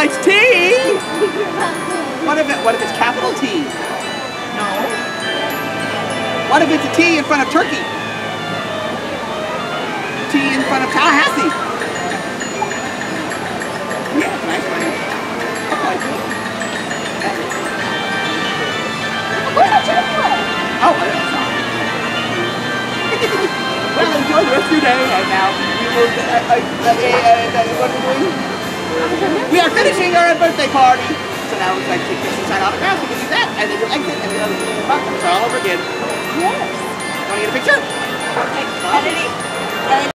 likes tea. What if it's capital T? No. What if it's a T in front of Turkey? T in front of Tallahassee. Yeah, nice one. Where's the chocolate? Oh, well, enjoy the rest of your day, and now we will, what are we doing? We are finishing our birthday party. So now it's like take this and sign autographs, we can do that, and then you'll exit, and we'll start all over again. Yes. Want to get a picture? Okay. Editing.